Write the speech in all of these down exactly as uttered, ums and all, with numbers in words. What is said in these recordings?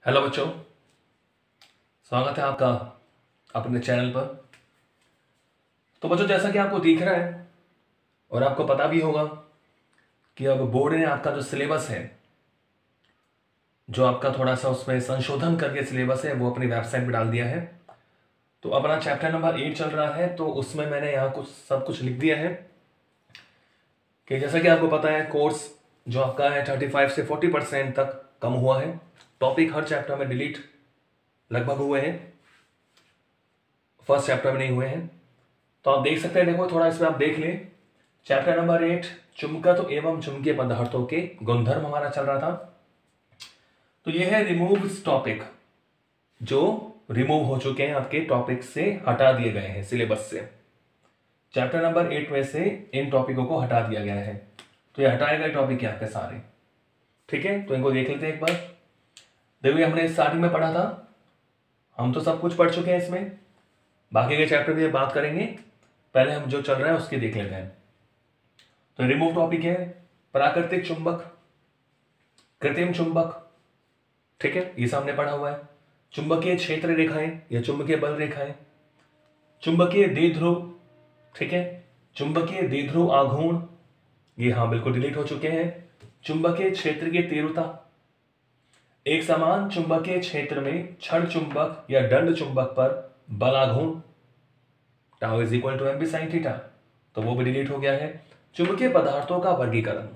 Hello बच्चों, स्वागत है आपका अपने चैनल पर। तो बच्चों, जैसा कि आपको दिख रहा है और आपको पता भी होगा कि अब बोर्ड ने आपका जो सिलेबस है, जो आपका थोड़ा सा उसमें संशोधन करके सिलेबस है, वो अपनी वेबसाइट पर डाल दिया है। तो अपना चैप्टर नंबर एट चल रहा है, तो उसमें मैंने यहाँ कुछ सब कुछ लिख दिया है कि जैसा कि आपको पता है, कोर्स जो आपका है थर्टी फाइव से फोर्टी परसेंट तक कम हुआ है। टॉपिक हर चैप्टर में डिलीट लगभग हुए हैं, फर्स्ट चैप्टर में नहीं हुए हैं। तो आप देख सकते हैं, देखो थोड़ा इसमें आप देख लें। चैप्टर नंबर एट, चुंबकत्व एवं चुंबकीय पदार्थों के गुणधर्म हमारा चल रहा था। तो ये है रिमूव टॉपिक, जो रिमूव हो चुके हैं, आपके टॉपिक से हटा दिए गए हैं सिलेबस से। चैप्टर नंबर एट में से इन टॉपिकों को हटा दिया गया है। तो ये हटाए गए टॉपिक है आपके सारे, ठीक है। तो इनको देख लेते हैं एक बार। देखिए, हमने स्टार्टिंग में पढ़ा था, हम तो सब कुछ पढ़ चुके हैं इसमें, बाकी के चैप्टर भी बात करेंगे। पहले हम जो चल रहा है उसकी देख लेते हैं। तो रिमूव टॉपिक है प्राकृतिक चुंबक, कृत्रिम चुंबक, ठीक है, ये सामने पढ़ा हुआ है। चुंबकीय क्षेत्र रेखाएं या चुंबकीय बल रेखाएं, चुंबकीय द्विध्रुव, ठीक है, चुंबकीय द्विध्रुव आघूर्ण, ये हाँ बिल्कुल डिलीट हो चुके हैं। चुंबकीय क्षेत्र की तीव्रता, एक समान चुंबकीय क्षेत्र में क्षण चुंबक या दंड चुंबक पर बलाघूर्ण, tau is equal to M B sine theta, तो वो भी डिलीट हो गया है। चुंबकीय पदार्थों का वर्गीकरण,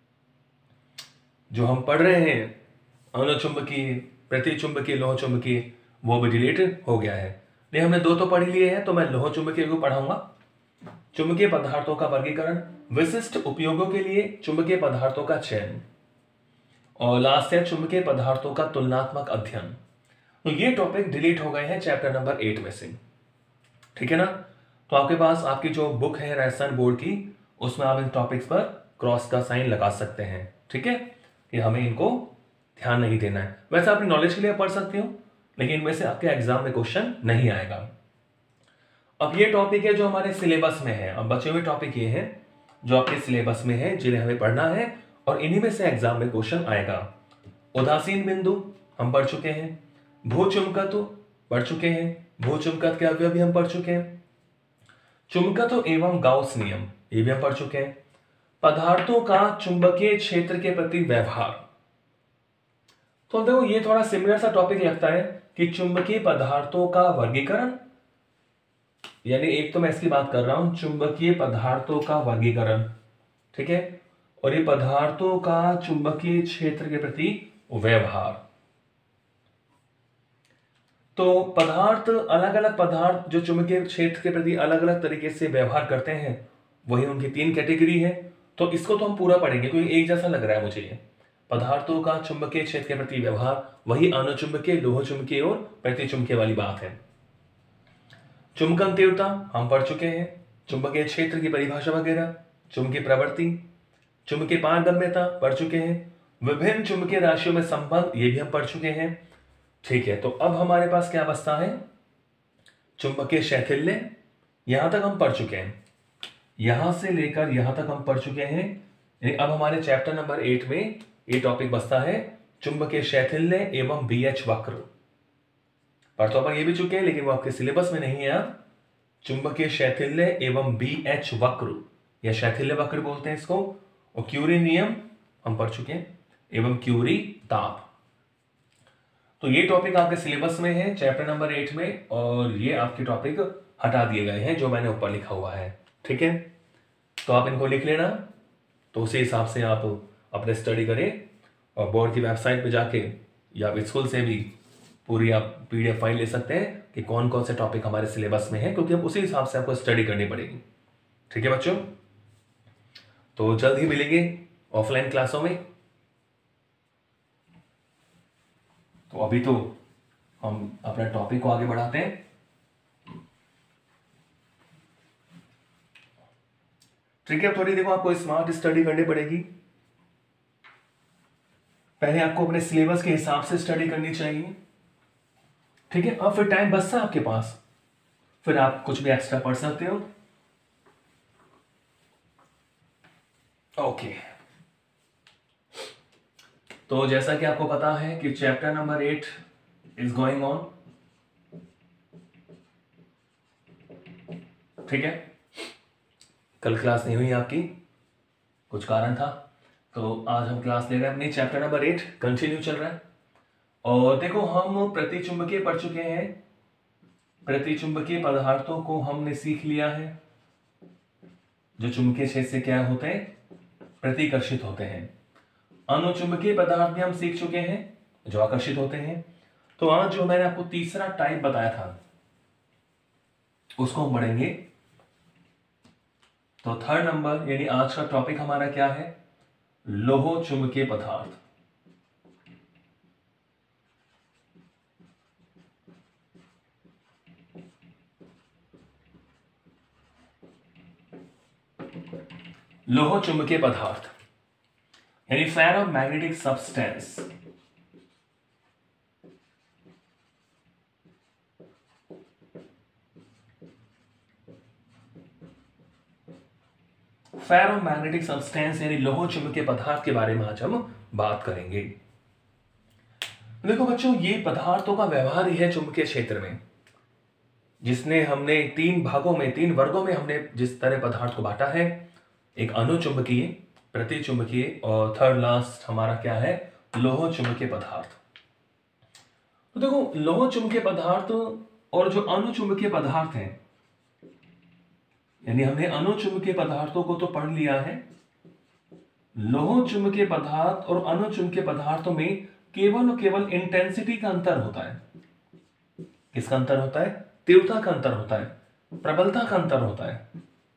जो हम पढ़ रहे हैं, अनुचुंबकीय, प्रतिचुंबकीय, लोह चुंबकीय, वो भी डिलीट हो गया है। नहीं, हमने दो तो पढ़ लिए हैं, तो मैं लोह चुंबकीय को पढ़ाऊंगा। चुंबकीय पदार्थों का वर्गीकरण, विशिष्ट उपयोगों के लिए चुंबकीय पदार्थों का चयन, और लास्ट है चुंबकीय पदार्थों का तुलनात्मक अध्ययन। तो ये टॉपिक डिलीट हो गए हैं चैप्टर नंबर एट में से, ठीक है ना। तो आपके पास आपकी जो बुक है राजस्थान बोर्ड की, उसमें आप इन टॉपिक्स पर क्रॉस का साइन लगा सकते हैं, ठीक है, कि हमें इनको ध्यान नहीं देना है। वैसे अपनी नॉलेज के लिए पढ़ सकते हो, लेकिन इनमें से आपके एग्जाम में क्वेश्चन नहीं आएगा। अब ये टॉपिक है जो हमारे सिलेबस में है। अब बचे हुए टॉपिक ये हैं जो आपके सिलेबस में है, जिन्हें हमें पढ़ना है, और इन्हीं में से एग्जाम में क्वेश्चन आएगा। उदासीन बिंदु हम पढ़ चुके हैं, भूचुंबकत्व पढ़ चुके हैं, भूचुंबकत्व के अवयव भी हम पढ़ चुके हैं, चुंबकत्व एवं गाउस नियम ये भी हम पढ़ चुके हैं, पदार्थों का चुंबकीय क्षेत्र के प्रति व्यवहार। तो देखो, ये थोड़ा सिमिलर सा टॉपिक लगता है कि चुंबकीय पदार्थों का वर्गीकरण, यानी एक तो मैं इसकी बात कर रहा हूं, चुंबकीय पदार्थों का वर्गीकरण, ठीक है, और ये पदार्थों का चुंबकीय क्षेत्र के प्रति व्यवहार। तो पदार्थ, अलग अलग पदार्थ जो चुंबकीय क्षेत्र के प्रति अलग अलग तरीके से व्यवहार करते हैं, वही उनकी तीन कैटेगरी है। तो इसको तो हम पूरा पढ़ेंगे, क्योंकि एक जैसा लग रहा है मुझे ये, पदार्थों का चुंबकीय क्षेत्र के प्रति व्यवहार, वही अनुचुंबकीय, लोह चुंबकीय और प्रतिचुंबकीय वाली बात है। चुंबकन तीव्रता हम पढ़ चुके हैं, चुंबकीय क्षेत्र की परिभाषा वगैरह, चुंबकीय प्रवृत्ति, चुंबकीय पारगम्यता पढ़ चुके हैं, विभिन्न चुंबकीय राशियों में संबंध ये भी हम पढ़ चुके हैं, ठीक है। तो अब हमारे पास क्या बचता है, चुंबकीय शैथिल्य, यहां तक हम पढ़ चुके हैं, यहां से लेकर यहां तक हम पढ़ चुके हैं। अब हमारे चैप्टर नंबर एट में ये टॉपिक बचता है, चुंबकीय शैथिल्य एवं बी एच वक्र। पर तो अपन ये भी चुके हैं, लेकिन वो आपके सिलेबस में नहीं है। अब चुंबकीय शैथिल्य एवं बी एच वक्र या शैथिल्य वक्र बोलते हैं इसको, और क्यूरी नियम हम पढ़ चुके हैं, एवं क्यूरी ताप। तो ये टॉपिक आपके सिलेबस में है चैप्टर नंबर एट में, और ये आपके टॉपिक हटा दिए गए हैं जो मैंने ऊपर लिखा हुआ है, ठीक है। तो आप इनको लिख लेना, तो उसी हिसाब से आप अपने स्टडी करें, और बोर्ड की वेबसाइट पे जाके या स्कूल से भी पूरी आप पीडीएफ फाइल ले सकते हैं कि कौन कौन से टॉपिक हमारे सिलेबस में है, क्योंकि अब उसी हिसाब से आपको स्टडी करनी पड़ेगी, ठीक है बच्चों। तो जल्द ही मिलेंगे ऑफलाइन क्लासों में। तो अभी तो हम अपने टॉपिक को आगे बढ़ाते हैं। ठीक है, थोड़ी देखो, आपको स्मार्ट स्टडी करनी पड़ेगी। पहले आपको अपने सिलेबस के हिसाब से स्टडी करनी चाहिए, ठीक है। अब फिर टाइम बचता है आपके पास, फिर आप कुछ भी एक्स्ट्रा पढ़ सकते हो, ओके। तो जैसा कि आपको पता है कि chapter number eight is going on, ठीक है। कल क्लास नहीं हुई आपकी, कुछ कारण था, तो आज हम क्लास ले रहे हैं अपनी। चैप्टर नंबर एट कंटिन्यू चल रहा है। और देखो, हम प्रतिचुंबकीय पढ़ चुके हैं, प्रतिचुंबकीय पदार्थों को हमने सीख लिया है, जो चुंबकीय क्षेत्र से क्या होते हैं, प्रतिकर्षित होते हैं। अनुचुंबकीय पदार्थ भी हम सीख चुके हैं, जो आकर्षित होते हैं। तो आज जो मैंने आपको तीसरा टाइप बताया था, उसको हम पढ़ेंगे। तो थर्ड नंबर यानी आज का टॉपिक हमारा क्या है, लोह चुंबकीय पदार्थ। लोह चुंबकीय पदार्थ यानी फेरोमैग्नेटिक सब्सटेंस। फेरोमैग्नेटिक सब्सटेंस यानी लोह चुंबकीय पदार्थ के बारे में आज हम बात करेंगे। देखो बच्चों, ये पदार्थों का व्यवहार ही है चुंबकीय क्षेत्र में, जिसने हमने तीन भागों में, तीन वर्गों में हमने जिस तरह पदार्थ को बांटा है, एक अनुचुंबकीय, प्रतिचुंबकीय और थर्ड लास्ट हमारा क्या है, लोह चुंबकीय पदार्थ। तो देखो, लोह चुंबकीय पदार्थ और जो अनुचुंबकीय पदार्थ हैं, यानी हमने अनुचुंबकीय पदार्थों को तो पढ़ लिया है, लोह चुंबकीय पदार्थ और अनुचुंबकीय पदार्थों में केवल और केवल इंटेंसिटी का अंतर होता है। किसका अंतर होता है? तीव्रता का अंतर होता है, प्रबलता का अंतर होता है।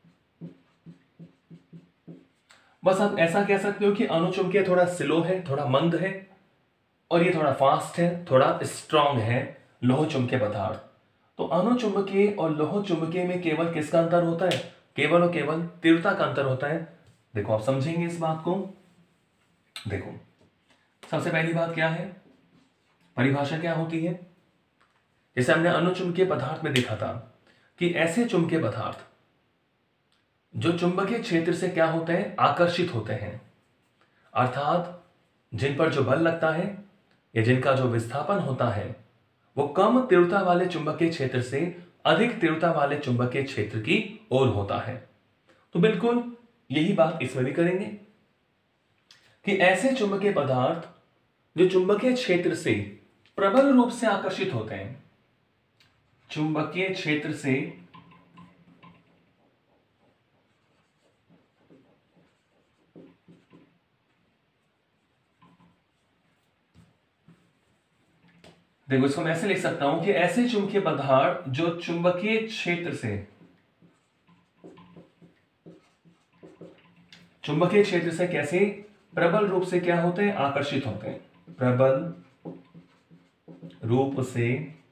बस आप ऐसा कह सकते हो कि अनुचुंबकीय थोड़ा स्लो है, थोड़ा मंद है, और ये थोड़ा फास्ट है, थोड़ा स्ट्रांग है लोह चुंबकीय पदार्थ। तो अनुचुंबकीय और लोह चुंबकीय में केवल किसका अंतर होता है? केवल और केवल तीव्रता का अंतर होता है। देखो, आप समझेंगे इस बात को। देखो, सबसे पहली बात क्या है, परिभाषा क्या होती है? जैसे हमने अनुचुंबकीय पदार्थ में देखा था कि ऐसे चुंबकीय पदार्थ जो चुंबकीय क्षेत्र से क्या होते हैं, आकर्षित होते हैं, अर्थात जिन पर जो बल लगता है या जिनका जो विस्थापन होता है वो कम तीव्रता वाले चुंबकीय क्षेत्र से अधिक तीव्रता वाले चुंबकीय क्षेत्र की ओर होता है। तो बिल्कुल यही बात इसमें भी करेंगे कि ऐसे चुंबकीय पदार्थ जो चुंबकीय क्षेत्र से प्रबल रूप से आकर्षित होते हैं, चुंबकीय क्षेत्र से देखो, इसको मैं ऐसे लिख सकता हूं कि ऐसे चुंबकीय पदार्थ जो चुंबकीय क्षेत्र से चुंबकीय क्षेत्र से कैसे प्रबल रूप से क्या होते हैं, आकर्षित होते हैं, प्रबल रूप से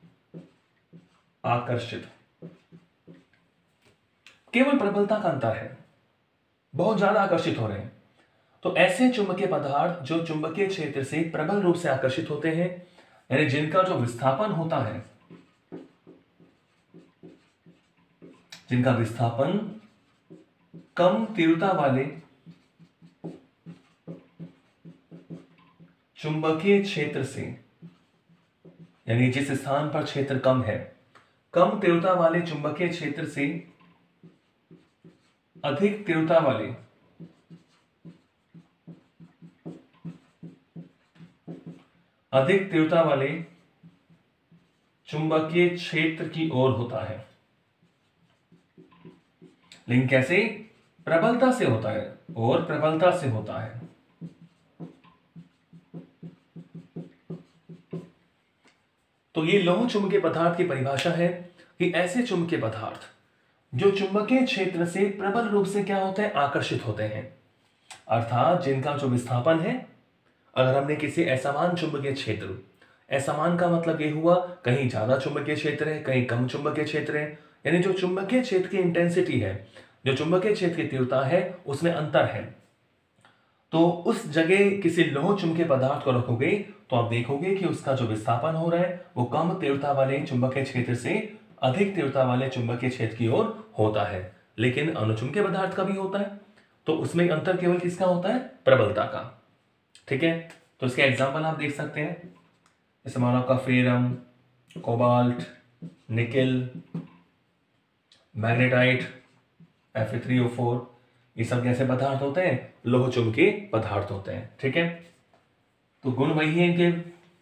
आकर्षित। केवल प्रबलता का अंतर है, बहुत ज्यादा आकर्षित हो रहे हैं। तो ऐसे चुंबकीय पदार्थ जो चुंबकीय क्षेत्र से प्रबल रूप से आकर्षित होते हैं, यानी जिनका जो विस्थापन होता है, जिनका विस्थापन कम तीव्रता वाले चुंबकीय क्षेत्र से, यानी जिस स्थान पर क्षेत्र कम है, कम तीव्रता वाले चुंबकीय क्षेत्र से अधिक तीव्रता वाले अधिक तीव्रता वाले चुंबकीय क्षेत्र की ओर होता है। लेकिन कैसे? प्रबलता से होता है, और प्रबलता से होता है। तो ये लौह चुंबकीय पदार्थ की परिभाषा है कि ऐसे चुंबकीय पदार्थ जो चुंबकीय क्षेत्र से प्रबल रूप से क्या होते हैं, आकर्षित होते हैं, अर्थात जिनका जो विस्थापन है, अगर हमने किसी असमान चुंबकीय क्षेत्र, असमान का मतलब ये हुआ कहीं ज्यादा चुंबकीय क्षेत्र है, कहीं कम चुंबकीय क्षेत्र है, यानी जो चुंबकीय क्षेत्र की इंटेंसिटी है, जो चुंबकीय क्षेत्र की तीव्रता है, उसमें अंतर है। तो उस जगह किसी लौह चुंबकीय पदार्थ को रखोगे तो आप देखोगे कि उसका जो विस्थापन हो रहा है वो कम तीव्रता वाले चुंबकीय क्षेत्र से अधिक तीव्रता वाले चुंबकीय क्षेत्र की ओर होता है। लेकिन अनुचुंबकीय पदार्थ का भी होता है, तो उसमें अंतर केवल किसका होता है, प्रबलता का। ठीक है, तो इसके एग्जाम्पल आप देख सकते हैं, जैसे मान लो आपका ferrum, cobalt, nickel, magnetite, F E three O four, ये सब कैसे पदार्थ होते हैं? लोह चुंबकीय पदार्थ होते हैं। ठीक है, तो गुण वही है इनके।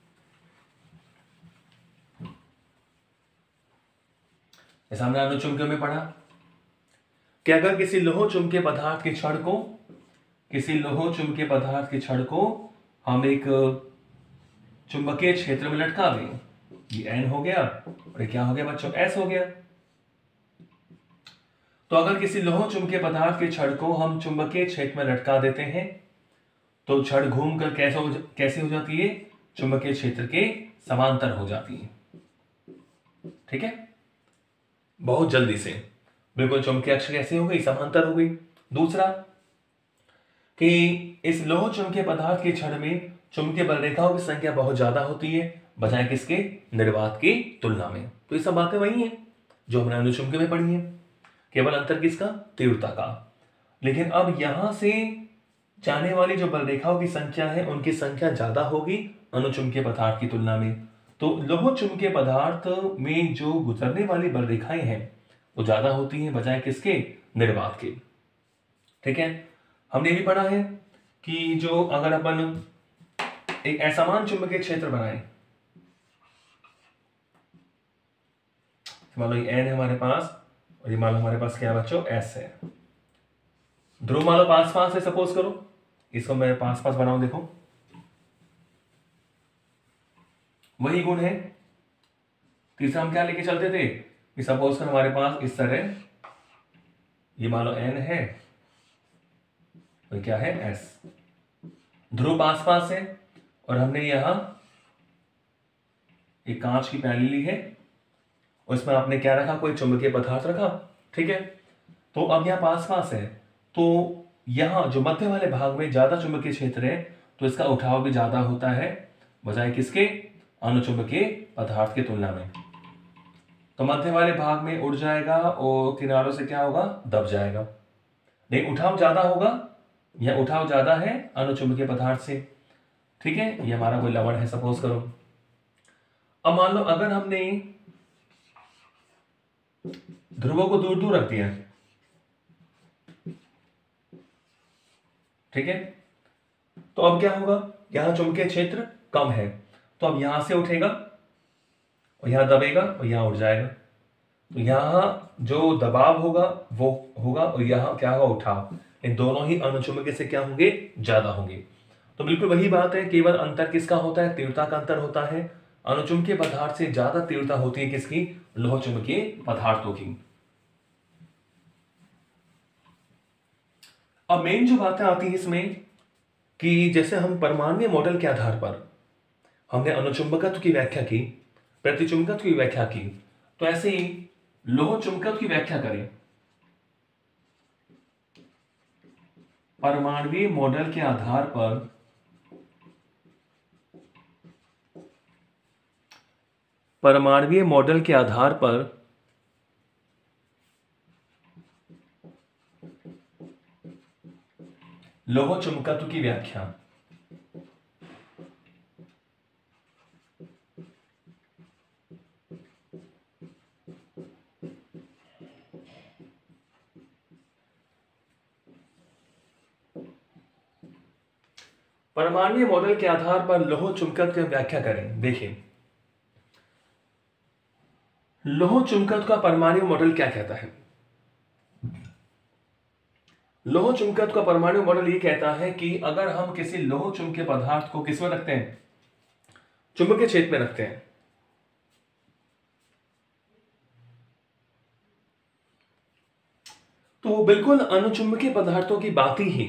जैसे हमने अनुचुंबकीय में पढ़ा कि अगर किसी लोह चुंबकीय पदार्थ के छड़ को किसी लोह चुंबकीय पदार्थ के छड़ को हम एक चुंबकीय क्षेत्र में लटका दें, ये एन हो गया और ये क्या हो गया बच्चों? एस हो गया। तो अगर किसी लोह चुंबकीय पदार्थ के छड़ को हम चुंबकीय क्षेत्र में लटका देते हैं तो छड़ घूमकर कैसे हो कैसे हो जाती है? चुंबकीय क्षेत्र के समांतर हो जाती है। ठीक है, बहुत जल्दी से बिल्कुल चुंबकीय अक्ष कैसे हो गई? समांतर हो गई। दूसरा कि इस लोह चुंबकीय पदार्थ के छड़ में चुंबकीय बल रेखाओं की संख्या बहुत ज्यादा होती है बजाय किसके? निर्वात की तुलना में। तो ये सब बातें वही हैं जो हमने अनुचुंबकीय में पढ़ी है, केवल अंतर किसका? तीव्रता का। लेकिन अब यहां से जाने वाली जो बल रेखाओं की संख्या है उनकी संख्या ज्यादा होगी अनुचुंबकीय पदार्थ की तुलना में। तो लोह चुंबकीय पदार्थ में जो गुजरने वाली बल रेखाएं हैं वो ज्यादा होती हैं बजाय किसके? निर्वात के। ठीक है, हमने भी पढ़ा है कि जो अगर अपन एक असमान चुंबकीय क्षेत्र बनाए, मान लो ये एन है हमारे पास और ये मान लो हमारे पास क्या है बच्चों? एस है। ध्रुव मान लो पास पास है, सपोज करो इसको मैं पास पास बनाऊं, देखो वही गुण है। तीसरा हम क्या लेके चलते थे कि सपोज कर हमारे पास इस तरह ये मान लो एन है और क्या है? एस। ध्रुव पास पास है और हमने यहां एक कांच की प्याली ली है और इसमें आपने क्या रखा? कोई चुंबकीय पदार्थ रखा। ठीक है, तो अब यहां पास पास है तो यहां जो मध्य वाले भाग में ज्यादा चुंबकीय क्षेत्र है तो इसका उठाव भी ज्यादा होता है बजाय किसके? अनुचुंबकीय पदार्थ की तुलना में। तो मध्य वाले भाग में उड़ जाएगा और किनारों से क्या होगा? दब जाएगा। नहीं, उठाव ज्यादा होगा, यह उठाव ज्यादा है अनुचुंबकीय पदार्थ से। ठीक है, ये हमारा कोई लवण है सपोज करो। अब मान लो अगर हमने ध्रुवों को दूर दूर रख दिया, ठीक है, तो अब क्या होगा? यहां चुंबकीय क्षेत्र कम है तो अब यहां से उठेगा और यहां दबेगा और यहां उठ जाएगा। तो यहां जो दबाव होगा वो होगा और यहां क्या होगा? उठाव। इन दोनों ही अनुचुंबकीय से क्या होंगे? ज्यादा होंगे। तो बिल्कुल वही बात है, केवल अंतर किसका होता है? तीव्रता का अंतर होता है। अनुचुंबकीय पदार्थ से ज्यादा तीव्रता होती है किसकी? लोह चुंबकीय पदार्थों की। अब मेन जो बातें आती है इसमें कि जैसे हम परमाणु मॉडल के आधार पर हमने अनुचुंबकत्व की व्याख्या की, प्रतिचुंबकत्व की व्याख्या की, तो ऐसे ही लोह चुंबकत्व की व्याख्या करें परमाणुीय मॉडल के आधार पर परमाणुीय मॉडल के आधार पर लोह चुंबकत्व की व्याख्या। परमाणुीय मॉडल के आधार पर लोह चुंबकत्व की व्याख्या करें। देखिए, लोह चुंबकत्व का परमाणु मॉडल क्या कहता है? लोह चुंबकत्व का परमाणु मॉडल ये कहता है कि अगर हम किसी लोह चुंबकीय पदार्थ को किसमें रखते हैं? चुंबकीय क्षेत्र में रखते हैं, तो बिल्कुल अनुचुंबकीय पदार्थों की बात ही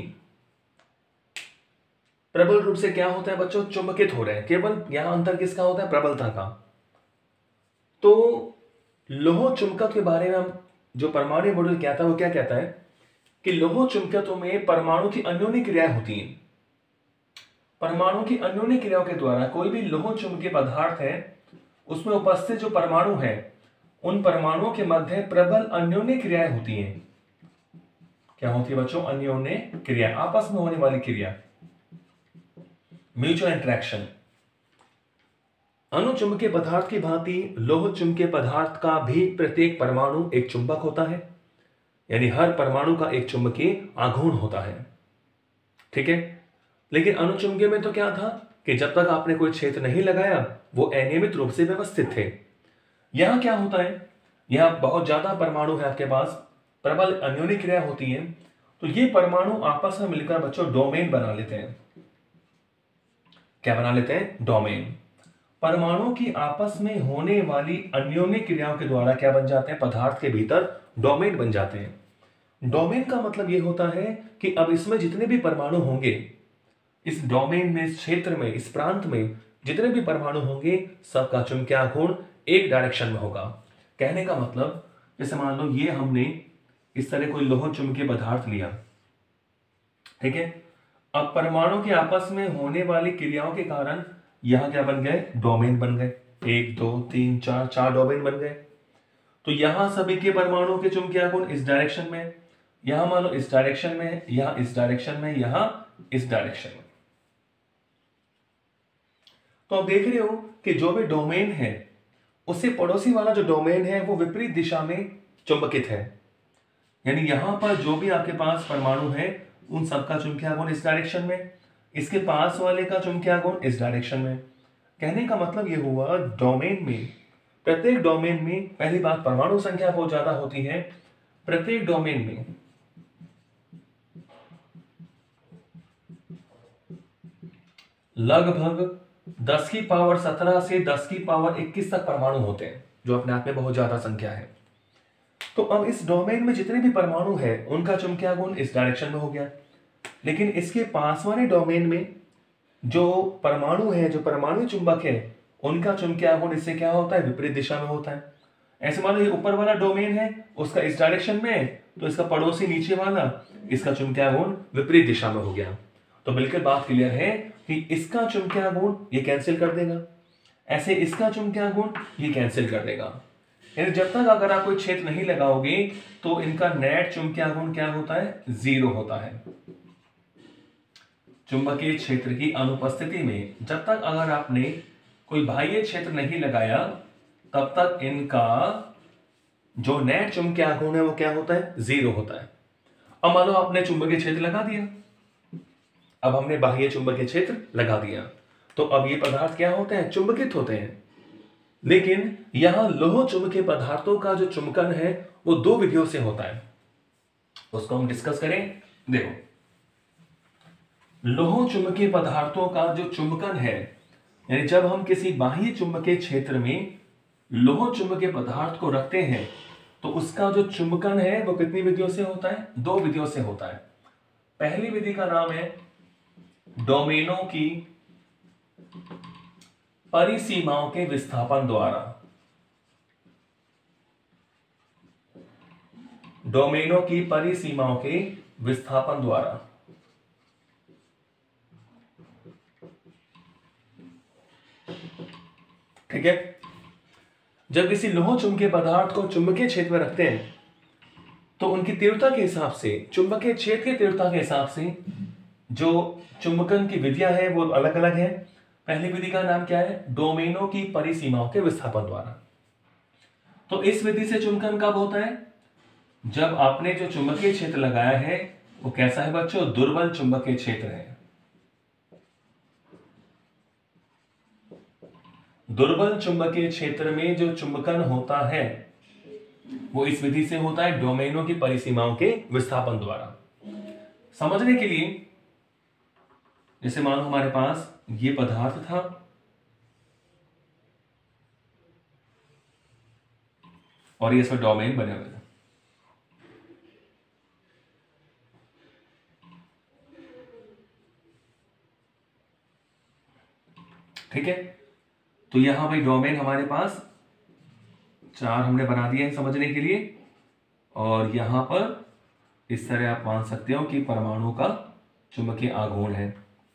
प्रबल रूप से क्या होता है बच्चों? चुंबकित हो रहे हैं। केवल यहां अंतर किसका होता है? प्रबलता का। तो लोह चुंबकत्व के बारे में हम जो परमाणु मॉडल कहता है वो क्या कहता है कि लोह चुंबकत्व में परमाणु की अन्योन्य क्रियाएं होती हैं। परमाणु की अन्योन्य क्रियाओं के द्वारा कोई भी लोह चुंबकीय पदार्थ है उसमें उपस्थित जो परमाणु है उन परमाणुओं के मध्य प्रबल अन्योन्य क्रियाएं होती हैं। क्या होती है बच्चों? अन्योन्य क्रिया, आपस में होने वाली क्रिया। Mutual interaction. अनुचुंबकीय पदार्थ की भांति लोह चुंबकीय पदार्थ का भी प्रत्येक परमाणु एक चुंबक होता है, यानी हर परमाणु का एक चुंबकीय आघूर्ण होता है। ठीक है, लेकिन अनुचुंबकीय में तो क्या था कि जब तक आपने कोई क्षेत्र नहीं लगाया वो अनियमित रूप से व्यवस्थित थे। यहां क्या होता है, यहां बहुत ज्यादा परमाणु है आपके पास, प्रबल अन्योन्य क्रिया होती है, तो ये परमाणु आपस में मिलकर बच्चों डोमेन बना लेते हैं। क्या बना लेते हैं? डोमेन। परमाणु की आपस में होने वाली अन्योन्य क्रियाओं के द्वारा क्या बन जाते हैं? पदार्थ के भीतर डोमेन बन जाते हैं। डोमेन का मतलब यह होता है कि अब इसमें जितने भी परमाणु होंगे, इस डोमेन में, इस क्षेत्र में, इस प्रांत में जितने भी परमाणु होंगे, सबका चुंबकीय आघूर्ण एक डायरेक्शन में होगा। कहने का मतलब, जैसे मान लो ये हमने इस तरह कोई लोह चुंबकीय पदार्थ लिया, ठीक है, अब परमाणु के आपस में होने वाली क्रियाओं के कारण यहां क्या बन गए? डोमेन बन गए। एक, दो, तीन, चार, चार डोमेन बन गए। तो यहां सभी के परमाणुओं के चुंबकीय आघूर्ण इस डायरेक्शन में, यहां मान लो इस डायरेक्शन में, यहां इस डायरेक्शन में, यहां इस डायरेक्शन में। तो आप देख रहे हो कि जो भी डोमेन है उससे पड़ोसी वाला जो डोमेन है वो विपरीत दिशा में चुंबकित है। यानी यहां पर जो भी आपके पास परमाणु है उन सबका चुंबकीय आघूर्ण इस डायरेक्शन में, इसके पास वाले का चुंबकीय आघूर्ण इस डायरेक्शन में। कहने का मतलब यह हुआ, डोमेन में, प्रत्येक डोमेन में, पहली बात परमाणु संख्या बहुत ज्यादा होती है। प्रत्येक डोमेन में लगभग दस की पावर सत्रह से दस की पावर इक्कीस तक परमाणु होते हैं, जो अपने आप में बहुत ज्यादा संख्या है। तो अब इस डोमेन में जितने भी परमाणु है उनका चुंबकीय आघूर्ण इस डायरेक्शन में हो गया, लेकिन इसके पास वाले डोमेन में जो परमाणु है, जो परमाणु चुंबक है, उनका चुंबकीय आघूर्ण इससे क्या होता है? विपरीत दिशा में होता है। ऐसे मान लो ये ऊपर वाला डोमेन है, उसका इस डायरेक्शन में है, तो इसका पड़ोसी नीचे वाला, इसका चुंबकीय आघूर्ण विपरीत दिशा में हो गया। तो बिल्कुल बात क्लियर है कि इसका चुंबकीय आघूर्ण ये कैंसिल कर देगा, ऐसे इसका चुंबकीय आघूर्ण ये कैंसिल कर देगा। यानी जब तक अगर आप कोई क्षेत्र नहीं लगाओगे तो इनका नेट चुंबकीय आघूर्ण क्या होता है? जीरो होता है। चुंबकीय क्षेत्र की अनुपस्थिति में जब तक अगर आपने कोई बाह्य क्षेत्र नहीं लगाया तब तक इनका जो नेट चुंबकीय आघूर्ण है वो क्या होता है? जीरो होता है। अब मान लो आपने चुंबकीय क्षेत्र लगा दिया, अब हमने बाह्य चुंबकीय क्षेत्र लगा दिया, तो अब ये पदार्थ क्या होते हैं? चुंबकित होते हैं। लेकिन यहां लोह चुंबकीय पदार्थों का जो चुंबकन है वो दो विधियों से होता है, उसको हम डिस्कस करें। देखो, लोह चुंबकीय पदार्थों का जो चुंबकन है, यानी जब हम किसी बाह्य चुंबकीय क्षेत्र में लोह चुंबकीय पदार्थ को रखते हैं तो उसका जो चुंबकन है वो कितनी विधियों से होता है? दो विधियों से होता है। पहली विधि का नाम है डोमेनों की परिसीमाओं के विस्थापन द्वारा। डोमेनों की परिसीमाओं के विस्थापन द्वारा। ठीक है, जब किसी लोह चुंबकीय पदार्थ को चुंबकीय क्षेत्र में रखते हैं तो उनकी तीव्रता के हिसाब से, चुंबकीय क्षेत्र की तीव्रता के हिसाब से जो चुंबकन की विधियां हैं वो अलग अलग हैं। पहली विधि का नाम क्या है? डोमेनों की परिसीमाओं के विस्थापन द्वारा। तो इस विधि से चुंबकन कब होता है? जब आपने जो चुंबकीय क्षेत्र लगाया है वो कैसा है बच्चों? दुर्बल चुंबकीय क्षेत्र है। दुर्बल चुंबकीय क्षेत्र में जो चुंबकन होता है वो इस विधि से होता है, डोमेनों की परिसीमाओं के विस्थापन द्वारा। समझने के लिए, जैसे मान लो हमारे पास ये पदार्थ था और ये इसमें डोमेन बने हुए थे। ठीक है, तो यहां भाई डोमेन हमारे पास चार हमने बना दिए हैं समझने के लिए, और यहां पर इस तरह आप मान सकते हो कि परमाणु का चुंबकीय आघूर्ण है।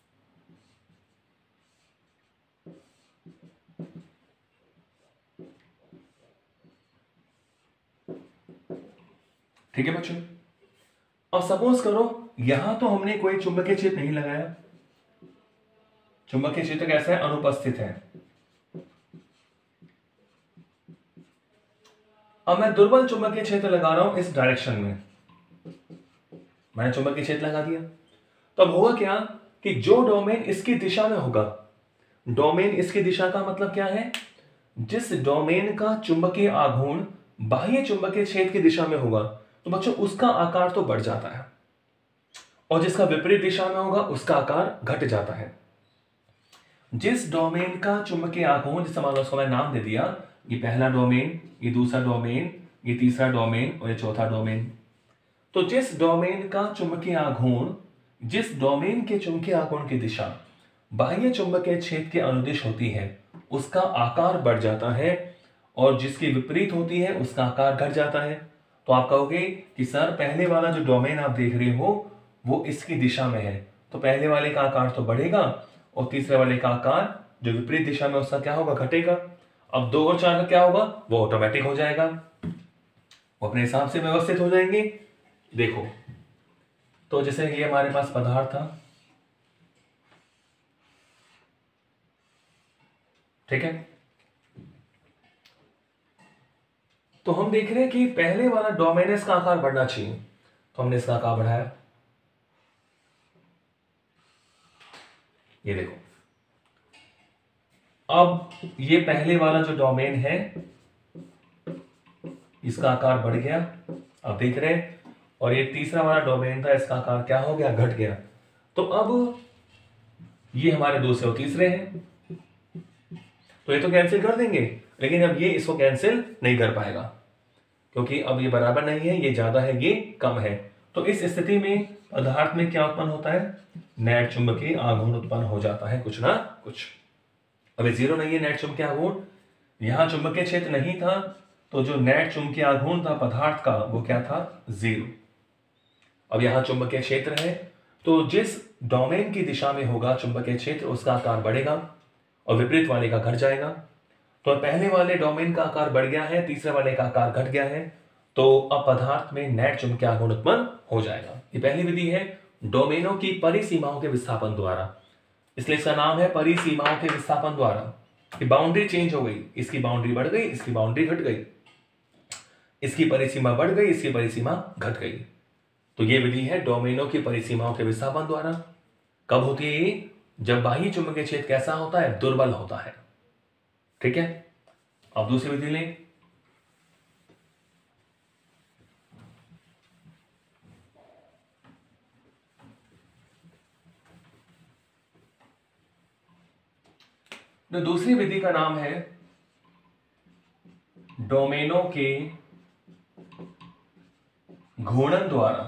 ठीक है बच्चों, अब सपोज करो यहां तो हमने कोई चुंबकीय क्षेत्र नहीं लगाया, चुंबकीय क्षेत्र कैसा है, अनुपस्थित है। अब मैं दुर्बल चुंबकीय क्षेत्र लगा रहा हूं इस डायरेक्शन में, मैंने चुंबकीय क्षेत्र लगा दिया, तो अब होगा क्या कि जो डोमेन इसकी दिशा में होगा, डोमेन इसकी दिशा का मतलब क्या है, जिस डोमेन का चुंबकीय आघूर्ण बाह्य चुंबकीय क्षेत्र की दिशा में होगा तो बच्चों उसका आकार तो बढ़ जाता है, और जिसका विपरीत दिशा में होगा उसका आकार घट जाता है। जिस डोमेन का चुंबकीय आघूर्ण, जैसे मान लो उसको मैं नाम दे दिया, ये पहला डोमेन, ये दूसरा डोमेन, ये तीसरा डोमेन और ये चौथा डोमेन। तो जिस डोमेन का चुंबकीय आघूर्ण, जिस डोमेन के चुंबकीय आघूर्ण की दिशा बाह्य चुंबकीय क्षेत्र के अनुदिश होती है उसका आकार बढ़ जाता है, और जिसकी विपरीत होती है उसका आकार घट जाता है। तो आप कहोगे कि सर पहले वाला जो डोमेन आप देख रहे हो वो इसकी दिशा में है, तो पहले वाले का आकार तो बढ़ेगा और तीसरे वाले का आकार जो विपरीत दिशा में उसका क्या होगा, घटेगा। अब दो और चार का क्या होगा, वो ऑटोमेटिक हो जाएगा, वो अपने हिसाब से व्यवस्थित हो जाएंगे। देखो तो जैसे ये हमारे पास पदार्थ था, ठीक है, तो हम देख रहे हैं कि पहले वाला डोमेन इसका आकार बढ़ना चाहिए, तो हमने इसका आकार बढ़ाया। ये देखो अब ये पहले वाला जो डोमेन है इसका आकार बढ़ गया, आप देख रहे हैं, और ये तीसरा वाला डोमेन था इसका आकार क्या हो गया, घट गया। तो अब ये हमारे दूसरे और तीसरे हैं, तो ये तो कैंसिल कर देंगे, लेकिन अब ये इसको कैंसिल नहीं कर पाएगा क्योंकि अब ये बराबर नहीं है, ये ज्यादा है ये कम है। तो इस स्थिति में पदार्थ में क्या उत्पन्न होता है, नेट चुंबकीय आघूर्ण उत्पन्न हो जाता है, कुछ ना कुछ। अब जीरो नहीं है नेट चुंबकीय आघूर्ण, यहां चुंबकीय क्षेत्र नहीं था, तो जो नेट चुंबकीय आघूर्ण था पदार्थ का वो क्या था, जीरो। अब यहां चुंबकीय क्षेत्र है, तो जिस डोमेन की दिशा में होगा चुंबकीय क्षेत्र उसका आकार बढ़ेगा और विपरीत वाले का घट जाएगा। तो पहले वाले डोमेन का आकार बढ़ गया है, तीसरे वाले का आकार घट गया है, तो अब पदार्थ में नेट चुंबकीय आघूर्ण उत्पन्न हो जाएगा। ये पहली विधि है डोमेनों की परिसीमाओं के विस्थापन द्वारा, इसलिए इसका नाम है परिसीमाओं के विस्थापन द्वारा। बाउंड्री चेंज हो गई, इसकी बाउंड्री बढ़ गई, इसकी बाउंड्री घट गई, इसकी परिसीमा बढ़ गई, इसकी परिसीमा घट गई। तो ये विधि है डोमेनों की परिसीमाओं के विस्थापन द्वारा। कब होती है ये, जब बाह्य चुंबकीय क्षेत्र कैसा होता है, दुर्बल होता है। ठीक है, अब दूसरी विधि लें। तो दूसरी विधि का नाम है डोमेनों के घूर्णन द्वारा,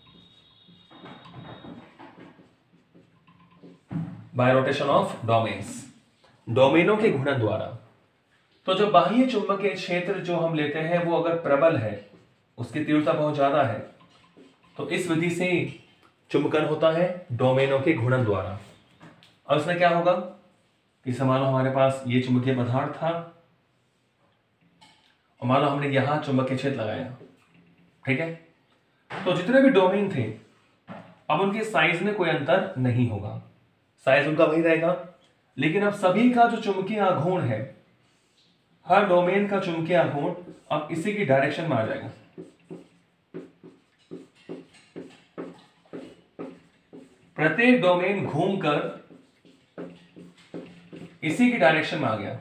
बाय रोटेशन ऑफ डोमेन्स, डोमेनों के घूर्णन द्वारा। तो जो बाह्य चुंबकीय क्षेत्र जो हम लेते हैं वो अगर प्रबल है, उसकी तीव्रता बहुत ज्यादा है, तो इस विधि से चुंबकन होता है डोमेनों के घूर्णन द्वारा। अब इसमें क्या होगा कि मान लो हमारे पास ये चुंबकीय पदार्थ था और मान लो हमने यहां चुंबकीय क्षेत्र लगाया, ठीक है, तो जितने भी डोमेन थे अब उनके साइज में कोई अंतर नहीं होगा, साइज उनका वही रहेगा, लेकिन अब सभी का जो चुंबकीय आघूर्ण है, हर डोमेन का चुंबकीय आघूर्ण अब इसी की डायरेक्शन में आ जाएगा। प्रत्येक डोमेन घूमकर इसी की डायरेक्शन में आ गया।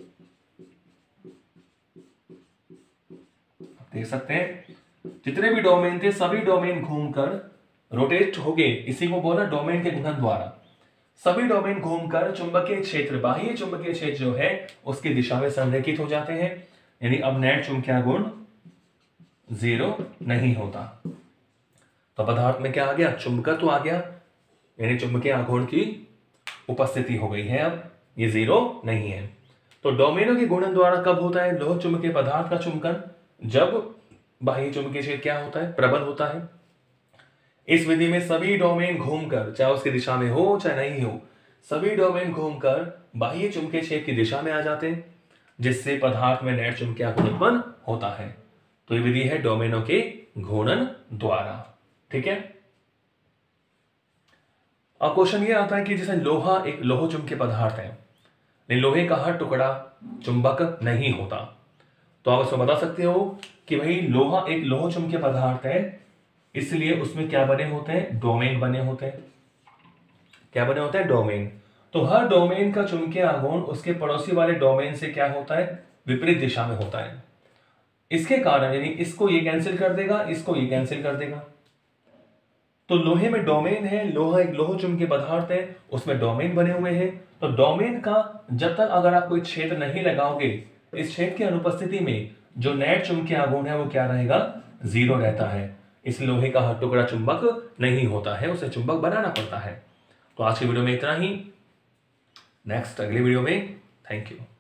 आप देख सकते हैं जितने भी डोमेन थे सभी डोमेन घूमकर रोटेट हो गए, इसी को बोला डोमेन के घूर्णन द्वारा। सभी डोमेन घूमकर चुंबकीय क्षेत्र, बाह्य चुंबकीय क्षेत्र जो है उसकी दिशा में संरेखित हो जाते हैं, यानी अब नेट चुंबकीय आघूर्ण जीरो नहीं होता। तो पदार्थ में क्या आ गया, चुंबकत्व आ गया, यानी चुंबकीय आघूर्ण की उपस्थिति हो गई है, अब ये जीरो नहीं है। तो डोमेनों के घूर्णन द्वारा कब होता है लोह चुंबकीय पदार्थ का चुंबकन, जब बाह्य चुंबकीय क्षेत्र क्या होता है, प्रबल होता है। इस विधि में सभी डोमेन घूमकर, चाहे उसकी दिशा में हो चाहे नहीं हो, सभी डोमेन घूमकर बाह्य चुंबकीय क्षेत्र की दिशा में आ जाते हैं, जिससे पदार्थ में नेट चुंबकीय आघूर्ण उत्पन्न होता है। तो ये विधि है डोमेनों के घूर्णन द्वारा। ठीक है, अब क्वेश्चन ये आता है कि जैसे लोहा एक लोह चुंबकीय पदार्थ है, नहीं लोहे का हर टुकड़ा चुंबक नहीं होता, तो आप इसको बता सकते हो कि भाई लोहा एक लोह चुंबकीय पदार्थ है, इसलिए उसमें क्या बने होते हैं, डोमेन बने होते हैं। क्या बने होते हैं, डोमेन। तो हर डोमेन का चुंबकीय आघूर्ण उसके पड़ोसी वाले डोमेन से क्या होता है, विपरीत दिशा में होता है। इसके कारण यानी इसको ये कैंसिल कर देगा, इसको ये कैंसिल कर देगा। तो लोहे में डोमेन है, लोहा एक लोह चुंबकीय पदार्थ है, उसमें डोमेन बने हुए हैं। तो डोमेन का जब तक अगर आप कोई क्षेत्र नहीं लगाओगे, इस क्षेत्र की अनुपस्थिति में जो नेट चुंबकीय आघूर्ण है वो क्या रहेगा, जीरो रहता है। इस लोहे का हर टुकड़ा चुंबक नहीं होता है, उसे चुंबक बनाना पड़ता है। तो आज की वीडियो में इतना ही, नेक्स्ट अगली वीडियो में। Thank you.